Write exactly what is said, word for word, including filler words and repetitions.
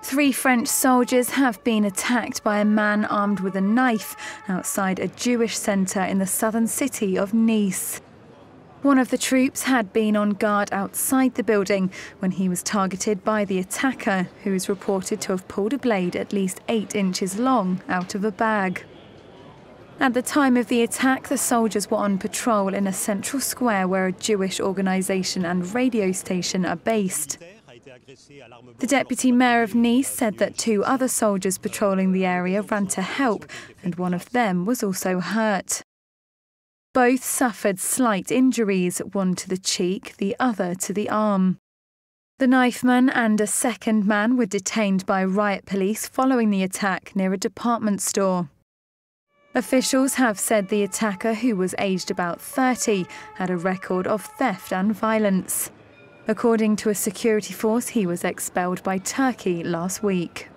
Three French soldiers have been attacked by a man armed with a knife outside a Jewish centre in the southern city of Nice. One of the troops had been on guard outside the building when he was targeted by the attacker, who is reported to have pulled a blade at least eight inches long out of a bag. At the time of the attack, the soldiers were on patrol in a central square where a Jewish organisation and radio station are based. The deputy mayor of Nice said that two other soldiers patrolling the area ran to help, and one of them was also hurt. Both suffered slight injuries, one to the cheek, the other to the arm. The knifeman and a second man were detained by riot police following the attack near a department store. Officials have said the attacker, who was aged about thirty, had a record of theft and violence. According to a security force, he was expelled by Turkey last week.